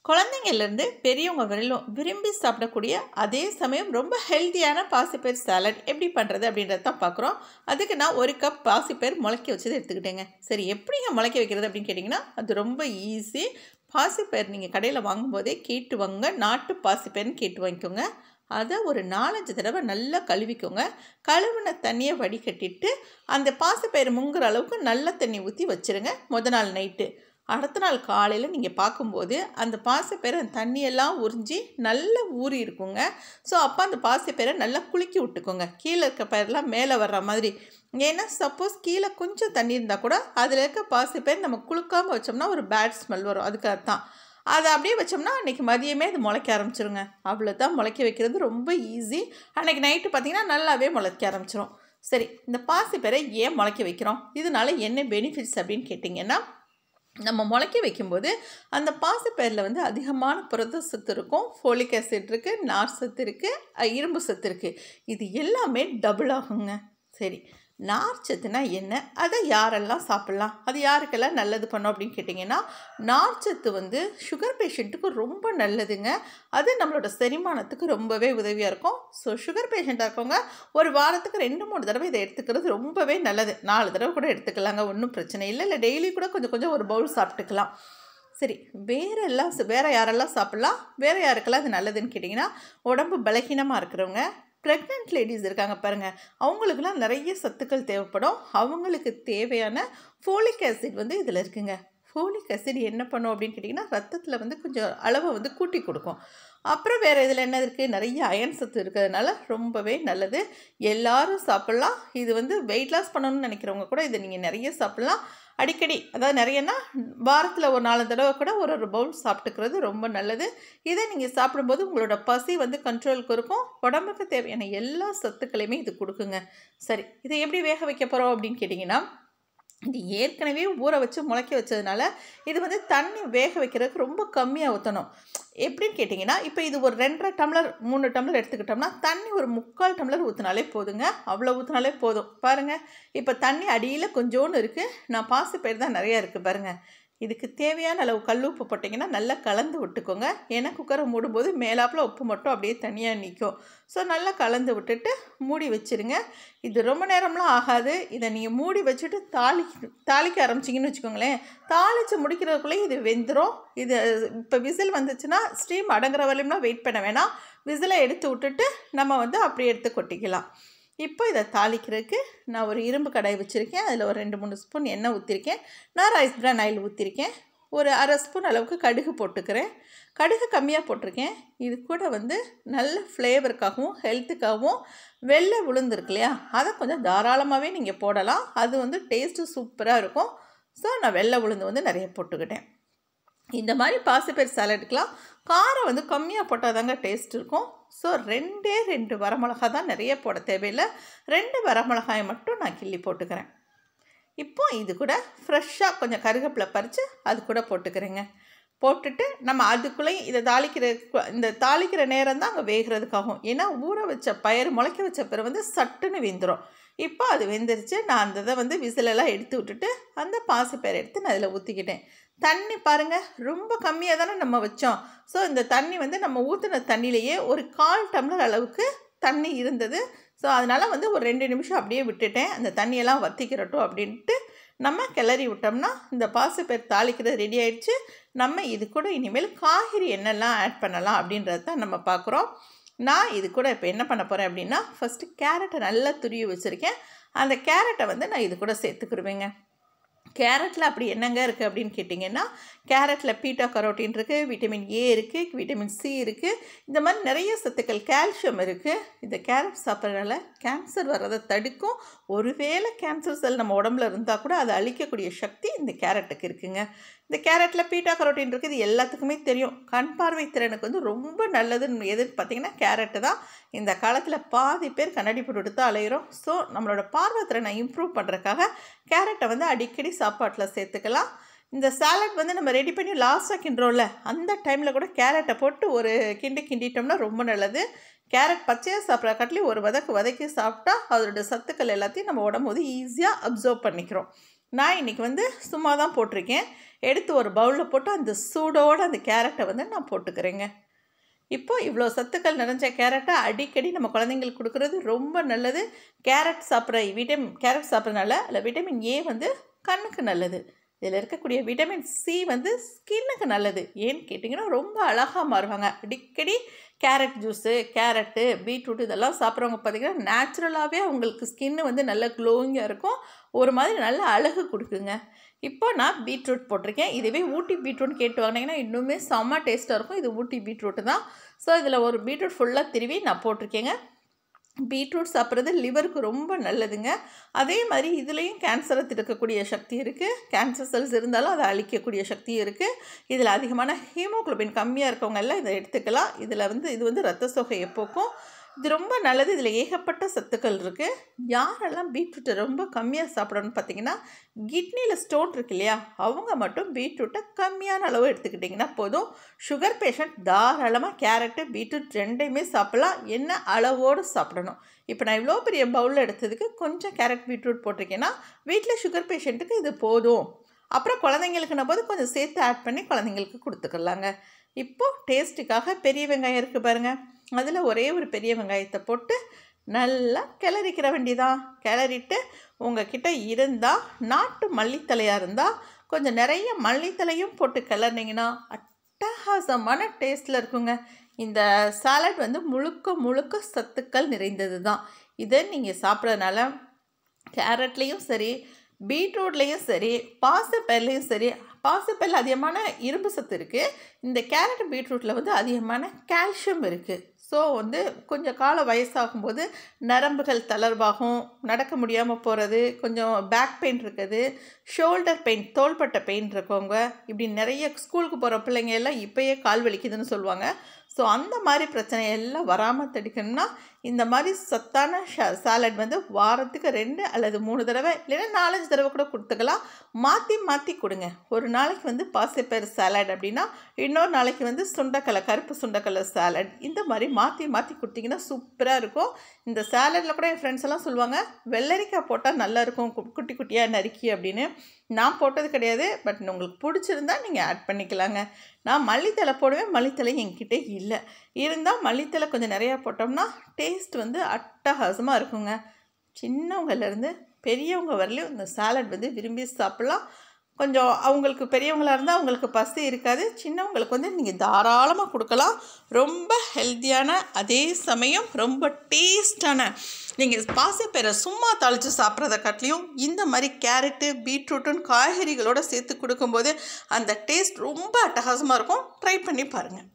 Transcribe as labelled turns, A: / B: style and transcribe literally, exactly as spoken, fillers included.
A: குழந்தைங்கள்லேருந்து பெரியவங்க வரையிலும் விரும்பி சாப்பிடக்கூடிய அதே சமயம் ரொம்ப ஹெல்த்தியான பாசிப்பயிர் சாலட் எப்படி பண்ணுறது அப்படின்றத தான் பார்க்குறோம். அதுக்கு நான் ஒரு கப் பாசிப்பயிர் முளைக்க வச்சது எடுத்துக்கிட்டேங்க. சரி, எப்படிங்க முளைக்க வைக்கிறது அப்படின்னு கேட்டிங்கன்னா அது ரொம்ப ஈஸி. பாசிப்பயிர் நீங்கள் கடையில் வாங்கும்போதே கேட்டு வாங்க, நாட்டு பாசிப்பயிர்னு கேட்டு வாங்கிக்கோங்க. அதை ஒரு நாலஞ்சு தடவை நல்லா கழுவிக்கோங்க. கழுவின தண்ணியை வடிகட்டிட்டு அந்த பாசிப்பயிர் முங்குற அளவுக்கு நல்ல தண்ணி ஊற்றி வச்சுருங்க முத நாள் நைட்டு. அடுத்த நாள் காலையில் நீங்கள் பார்க்கும்போது அந்த பாசிப்பயிரை அந்த தண்ணியெல்லாம் உறிஞ்சி நல்லா ஊறி இருக்குங்க. ஸோ அப்போ அந்த பாசிப்பயிரை நல்லா குலுக்கி விட்டுக்கோங்க, கீழே இருக்க பயிரெலாம் மேலே வர்ற மாதிரி. ஏன்னா சப்போஸ் கீழே கொஞ்சம் தண்ணி இருந்தால் கூட அதில் இருக்க பாசிப்பயிர் நம்ம குலுக்காமல் வச்சோம்னா ஒரு பேட் ஸ்மெல் வரும். அதுக்காக தான் அதை அப்படியே வச்சோம்னா அன்றைக்கி மதியமே அது முளைக்க ஆரம்பிச்சிருங்க. அவ்வளோதான், முளைக்க வைக்கிறது ரொம்ப ஈஸி. அன்றைக்கி நைட்டு பார்த்திங்கன்னா நல்லாவே முளைக்க ஆரம்பிச்சிடும். சரி, இந்த பாசிப்பயிரை ஏன் முளைக்க வைக்கிறோம், இதனால என்ன பெனிஃபிட்ஸ் அப்படின்னு கேட்டிங்கன்னா, நம்ம முளைக்க வைக்கும்போது அந்த பாசிப்பயிரில் வந்து அதிகமான புரத சத்து இருக்கும், ஃபோலிக் ஆசிட் இருக்குது, நார் சத்து இருக்குது, இரும்பு சத்து இருக்குது. இது எல்லாமே டபுள் ஆகுங்க. சரி, நார் சத்துனா என்ன, அதை யாரெல்லாம் சாப்பிட்லாம், அது யாருக்கெல்லாம் நல்லது பண்ணோம் அப்படின்னு கேட்டிங்கன்னா, நார் சத்து வந்து சுகர் பேஷண்ட்டுக்கு ரொம்ப நல்லதுங்க. அது நம்மளோட செரிமானத்துக்கு ரொம்பவே உதவியாக இருக்கும். ஸோ சுகர் பேஷண்ட்டாக இருக்கவங்க ஒரு வாரத்துக்கு ரெண்டு மூணு தடவை இதை எடுத்துக்கிறது ரொம்பவே நல்லது. நாலு தடவை கூட எடுத்துக்கலாங்க, ஒன்றும் பிரச்சனை இல்லை. இல்லை டெய்லி கூட கொஞ்சம் கொஞ்சம் ஒரு பவுல் சாப்பிட்டுக்கலாம். சரி, வேறு எல்லாம் வேறு யாரெல்லாம் சாப்பிட்லாம், வேறு யாருக்கெல்லாம் அது நல்லதுன்னு கேட்டிங்கன்னா, உடம்பு பலகீனமாக இருக்கிறவங்க, ப்ரெக்னென்ட் லேடிஸ் இருக்காங்க பாருங்கள், அவங்களுக்குலாம் நிறைய சத்துக்கள் தேவைப்படும். அவங்களுக்கு தேவையான ஃபோலிக் ஆசிட் வந்து இதில் இருக்குங்க. ஃபோலிக் ஆசிட் என்ன பண்ணும் அப்படின்னு கேட்டிங்கன்னா, ரத்தத்தில் வந்து கொஞ்சம் அளவை வந்து கூட்டி கொடுக்கும். அப்புறம் வேறு இதில் என்ன இருக்குது, நிறைய அயன் சத்து இருக்கிறதுனால ரொம்பவே நல்லது. எல்லோரும் சாப்பிட்லாம். இது வந்து வெயிட் லாஸ் பண்ணணும்னு நினைக்கிறவங்க கூட இதை நீங்கள் நிறைய சாப்பிட்லாம். அடிக்கடி, அதாவது நிறையன்னா வாரத்தில் ஒரு நாலு தடவை கூட ஒரு ஒரு பவுல் சாப்பிட்டுக்கிறது ரொம்ப நல்லது. இதை நீங்கள் சாப்பிடும்போது உங்களோட பசி வந்து கண்ட்ரோலுக்கு இருக்கும். உடம்புக்கு தேவையான எல்லா சத்துக்களையுமே இது கொடுக்குங்க. சரி, இதை எப்படி வேக வைக்க போகிறோம் அப்படின்னு கேட்டிங்கன்னா, இது ஏற்கனவே ஊற வச்சு முளைக்க வச்சதுனால இது வந்து தண்ணி வேக வைக்கிறதுக்கு ரொம்ப கம்மியாக ஊற்றணும். எப்படின்னு கேட்டிங்கன்னா, இப்போ இது ஒரு ரெண்டரை டம்ளர் மூணு டம்ளர் எடுத்துக்கிட்டோம்னா தண்ணி ஒரு முக்கால் டம்ளர் ஊற்றினாலே போதுங்க. அவ்வளோ ஊற்றினாலே போதும். பாருங்கள், இப்போ தண்ணி அடியில் கொஞ்சோன்னு இருக்குது. நான் பாசிப்பயிர் தான் நிறையா இருக்குது பாருங்கள். இதுக்கு தேவையான அளவு கல் உப்பு போட்டிங்கன்னா நல்லா கலந்து விட்டுக்கோங்க. ஏன்னா குக்கரை மூடும்போது மேலாப்பில் உப்பு மட்டும் அப்படியே தனியாக நிற்கும். ஸோ நல்லா கலந்து விட்டுட்டு மூடி வச்சுருங்க. இது ரொம்ப நேரம்லாம் ஆகாது. இதை நீங்கள் மூடி வச்சுட்டு தாளி தாளிக்க ஆரம்பிச்சிங்கன்னு வச்சுக்கோங்களேன், தாளித்து முடிக்கிறதுக்குள்ளே இது வெந்துடும். இது இப்போ விசில் வந்துச்சுன்னா ஸ்டீம் அடங்குற வரையும்லாம் வெயிட் பண்ண வேணாம். விசிலை எடுத்து விட்டுட்டு நம்ம வந்து அப்படியே எடுத்து கொட்டிக்கலாம். இப்போ இதை தாளிக்கிறதுக்கு நான் ஒரு இரும்பு கடாய் வச்சுருக்கேன். அதில் ஒரு ரெண்டு மூணு ஸ்பூன் எண்ணெய் ஊற்றிருக்கேன். நான் ரைஸ் பிரான் ஆயில் ஊற்றிருக்கேன். ஒரு அரை ஸ்பூன் அளவுக்கு கடுகு போட்டுக்கிறேன். கடுகு கம்மியாக போட்டிருக்கேன். இது கூட வந்து நல்ல ஃப்ளேவருக்காகவும் ஹெல்த்துக்காகவும் வெள்ளை உளுந்து இருக்கு இல்லையா, அதை கொஞ்சம் தாராளமாகவே நீங்கள் போடலாம். அது வந்து டேஸ்ட்டு சூப்பராக இருக்கும். ஸோ நான் வெள்ளை உளுந்து வந்து நிறைய போட்டுக்கிட்டேன். இந்த மாதிரி பாசிப்பயிர் சாலட்டுக்கெலாம் காரம் வந்து கம்மியாக போட்டால் தாங்க டேஸ்ட் இருக்கும். ஸோ ரெண்டே ரெண்டு வரமிளகா தான், நிறைய போட தேவையில்லை. ரெண்டு வரமிளகாயை மட்டும் நான் கிள்ளி போட்டுக்கிறேன். இப்போ இது கூட ஃப்ரெஷ்ஷாக கொஞ்சம் கருவேப்பிலை பறித்து அது கூட போட்டுக்கிறேங்க. போட்டுட்டு நம்ம அதுக்குள்ளேயும் இதை தாளிக்கிற இந்த தாளிக்கிற நேரம் தான் அங்கே வேகிறதுக்காகும். ஏன்னா ஊற வச்ச பயிர் முளைக்க வச்ச பிறகு வந்து சட்டுன்னு வெந்துடும். இப்போ அது வெந்துருச்சு. நான் அந்த இதை வந்து விசிலெல்லாம் எடுத்து விட்டுட்டு அந்த பாசிப்பயிரை எடுத்து நான் அதில் ஊற்றிக்கிட்டேன். தண்ணி பாருங்கள், ரொம்ப கம்மியாக தானே நம்ம வச்சோம். ஸோ இந்த தண்ணி வந்து நம்ம ஊற்றின தண்ணியிலேயே ஒரு கால் டம்ளர் அளவுக்கு தண்ணி இருந்தது. ஸோ அதனால் வந்து ஒரு ரெண்டு நிமிஷம் அப்படியே விட்டுட்டேன், அந்த தண்ணியெல்லாம் வற்றிக்கிறட்டும் அப்படின்ட்டு. நம்ம கிளறி விட்டோம்னா இந்த பாசிப்பயிர் தாளிக்கிறது ரெடி ஆகிடுச்சு. நம்ம இது கூட இனிமேல் காய்கறி என்னெல்லாம் ஆட் பண்ணலாம் அப்படின்றது தான் நம்ம பார்க்குறோம். நான் இது கூட இப்போ என்ன பண்ண போகிறேன் அப்படின்னா, ஃபஸ்ட்டு கேரட்டை நல்லா துருவி வச்சுருக்கேன். அந்த கேரட்டை வந்து நான் இது கூட சேர்த்துக்கிடுவேங்க. கேரட்டில் அப்படி என்னங்க இருக்குது அப்படின்னு கேட்டிங்கன்னா, கேரட்டில் பீட்டா கரோட்டின் இருக்குது, விட்டமின் ஏ இருக்குது, விட்டமின் சி இருக்குது. இந்த மாதிரி நிறைய சத்துக்கள், கால்சியம் இருக்குது. இந்த கேரட் சாப்பிட்றதுனால கேன்சர் வர்றதை தடுக்கும். ஒருவேளை கேன்சர் செல் நம்ம உடம்புல இருந்தால் கூட அதை அழிக்கக்கூடிய சக்தி இந்த கேரட்டுக்கு இருக்குங்க. இந்த கேரட்டில் பீட்டா கரோட்டின் இருக்குது. இது எல்லாத்துக்குமே தெரியும். கண் பார்வை திறனுக்கு வந்து ரொம்ப நல்லதுன்னு எதுன்னு பார்த்திங்கன்னா கேரட்டு தான். இந்த காலத்தில் பாதி பேர் கண்ணாடி போட்டு தான் அலையிறோம். ஸோ நம்மளோட பார்வை திறனை இம்ப்ரூவ் பண்ணுறதுக்காக கேரட்டை வந்து அடிக்கடி சாப்பாட்டில் சேர்த்துக்கலாம். இந்த சாலட் வந்து நம்ம ரெடி பண்ணி லாஸ்ட்டாக கிண்டுறோம்ல, அந்த டைமில் கூட கேரட்டை போட்டு ஒரு கிண்டி கிண்டிட்டோம்னா ரொம்ப நல்லது. கேரட் பச்சையாக சாப்பிட்ற காட்டிலையும் ஒரு வதக்கு வதக்கி சாப்பிட்டா அதோட சத்துக்கள் எல்லாத்தையும் நம்ம உடம்பு வந்து ஈஸியாக அப்சர்வ் பண்ணிக்கிறோம். நான் இன்றைக்கி வந்து சும்மா தான் போட்டிருக்கேன். எடுத்து ஒரு பவுலில் போட்டு அந்த சூடோடு அந்த கேரட்டை வந்து நான் போட்டுக்கிறேங்க. இப்போ இவ்வளோ சத்துக்கள் நிறைஞ்ச கேரட்டை அடிக்கடி நம்ம குழந்தைங்களுக்கு கொடுக்குறது ரொம்ப நல்லது. கேரட் சாப்பிட்ற விட்டமின் கேரட் சாப்பிட்றதுனால அதில் விட்டமின் ஏ வந்து கண்ணுக்கு நல்லது. இதில் இருக்கக்கூடிய விட்டமின் சி வந்து ஸ்கின்னுக்கு நல்லது. ஏன்னு கேட்டிங்கன்னா ரொம்ப அழகாக மாறுவாங்க. அடிக்கடி கேரட் ஜூஸு, கேரட்டு, பீட்ரூட் இதெல்லாம் சாப்பிட்றவங்க பார்த்திங்கன்னா நேச்சுரலாகவே அவங்களுக்கு ஸ்கின்னு வந்து நல்ல க்ளோயிங்காக இருக்கும். ஒரு மாதிரி நல்ல அழகு கொடுக்குங்க. இப்போ நான் பீட்ரூட் போட்டிருக்கேன். இதுவே ஊட்டி பீட்ரூட்னு கேட்டு வாங்கினீங்கன்னா இன்னுமே செம்ம டேஸ்ட்டாக இருக்கும். இது ஊட்டி பீட்ரூட்டு தான். ஸோ இதில் ஒரு பீட்ரூட் ஃபுல்லாக திருவி நான் போட்டிருக்கேங்க. பீட்ரூட் சாப்பிட்றது லிவருக்கு ரொம்ப நல்லதுங்க. அதே மாதிரி இதுலேயும் கேன்சரை தடுக்கக்கூடிய சக்தி இருக்குது. கேன்சர் செல்ஸ் இருந்தாலும் அதை அழிக்கக்கூடிய சக்தி இருக்குது. இதில் அதிகமான ஹீமோகுளோபின் கம்மியாக இருக்கவங்க எல்லாம் இதை எடுத்துக்கலாம். இதில் வந்து இது வந்து ரத்த சோகையை போக்கும். இது ரொம்ப நல்லது. இதில் ஏகப்பட்ட சத்துக்கள் இருக்குது. யாரெல்லாம் பீட்ரூட்டை ரொம்ப கம்மியாக சாப்பிடணும்னு பார்த்தீங்கன்னா, கிட்னியில் ஸ்டோன் இருக்கு இல்லையா, அவங்க மட்டும் பீட்ரூட்டை கம்மியான அளவு எடுத்துக்கிட்டிங்கன்னா போதும். சுகர் பேஷண்ட் தாராளமாக கேரட்டு, பீட்ரூட் ரெண்டையுமே சாப்பிட்லாம். என்ன அளவோடு சாப்பிடணும். இப்போ நான் இவ்வளோ பெரிய பவுலில் எடுத்ததுக்கு கொஞ்சம் கேரட் பீட்ரூட் போட்டிருக்கேன்னா வீட்டில் சுகர் பேஷண்ட்டுக்கு இது போதும். அப்புறம் குழந்தைங்களுக்குன்னும் போது கொஞ்சம் சேர்த்து ஆட் பண்ணி குழந்தைங்களுக்கு கொடுத்துக்கலாங்க. இப்போது டேஸ்ட்டுக்காக பெரிய வெங்காயம் இருக்குது பாருங்கள், அதில் ஒரே ஒரு பெரிய வெங்காயத்தை போட்டு நல்லா கிளறிக்கிற வேண்டியதான். கிளறிட்டு உங்ககிட்ட இருந்தால் நாட்டு மல்லித்தலையாக இருந்தால் கொஞ்சம் நிறைய மல்லித்தலையும் போட்டு கிளறினீங்கன்னா அட்டகாசமான டேஸ்ட்டில் இருக்குங்க. இந்த சாலட் வந்து முழுக்க முழுக்க சத்துக்கள் நிறைந்தது தான். இதை நீங்கள் சாப்பிட்றதுனால கேரட்லேயும் சரி, பீட்ரூட்லேயும் சரி, பாசிப்பயிர்லேயும் சரி, பாசிப்பயிரில் அதிகமான இரும்பு சத்து இருக்குது. இந்த கேரட் பீட்ரூட்டில் வந்து அதிகமான கால்சியம் இருக்குது. ஸோ வந்து கொஞ்சம் கால வயசாகும்போது நரம்புகள் தளர்வாகும், நடக்க முடியாமல் போகிறது, கொஞ்சம் பேக் பெயின் இருக்குது, ஷோல்டர் பெயின், தோள்பட்டை பெயின் இருக்கவங்க, இப்படி நிறைய ஸ்கூலுக்கு போகிற பிள்ளைங்க எல்லாம் இப்போயே கால் வலிக்குதுன்னு சொல்லுவாங்க. ஸோ அந்த மாதிரி பிரச்சனையெல்லாம் வராமல் தடுக்கணும்னா இந்த மாதிரி சத்தான ஷா சாலட் வந்து வாரத்துக்கு ரெண்டு அல்லது மூணு தடவை இல்லைன்னா நாலஞ்சு தடவை கூட கொடுத்துக்கலாம். மாற்றி மாற்றி கொடுங்க. ஒரு நாளைக்கு வந்து பாசிப்பயிறு சாலட் அப்படின்னா இன்னொரு நாளைக்கு வந்து சுண்டக்கலை, கருப்பு சுண்டக்கலை சாலட், இந்த மாதிரி மாற்றி மாற்றி கொடுத்தீங்கன்னா சூப்பராக இருக்கும். இந்த சாலடில் கூட என் ஃப்ரெண்ட்ஸ் எல்லாம் சொல்லுவாங்க, வெள்ளரிக்காய் போட்டால் நல்லாயிருக்கும் குட்டி குட்டியாக நறுக்கி அப்படின்னு. நான் போட்டது கிடையாது. பட் உங்களுக்கு பிடிச்சிருந்தா நீங்கள் ஆட் பண்ணிக்கலாங்க. நான் மல்லித்தலை போடுவேன். மல்லித்தலை என்கிட்ட இல்லை. இருந்தால் மல்லித்தலை கொஞ்சம் நிறையா போட்டோம்னா டேஸ்ட் வந்து அட்டகாசமாக இருக்குங்க. சின்னவங்கலேருந்து பெரியவங்க வரலையும் இந்த சாலட் வந்து விரும்பி சாப்பிட்லாம். கொஞ்சம் அவங்களுக்கு பெரியவங்களாக இருந்தால் அவங்களுக்கு பசி இருக்காது. சின்னவங்களுக்கு வந்து நீங்கள் தாராளமாக கொடுக்கலாம். ரொம்ப ஹெல்த்தியான, அதே சமயம் ரொம்ப டேஸ்டான. நீங்கள் பாசிப்பயிரை சும்மா தாளித்து சாப்பிட்றத காட்டிலையும் இந்த மாதிரி கேரட்டு, பீட்ரூட்டுன்னு காய்கறிகளோடு சேர்த்து கொடுக்கும்போது அந்த டேஸ்ட் ரொம்ப அட்டகாசமாக இருக்கும். ட்ரை பண்ணி பாருங்கள்.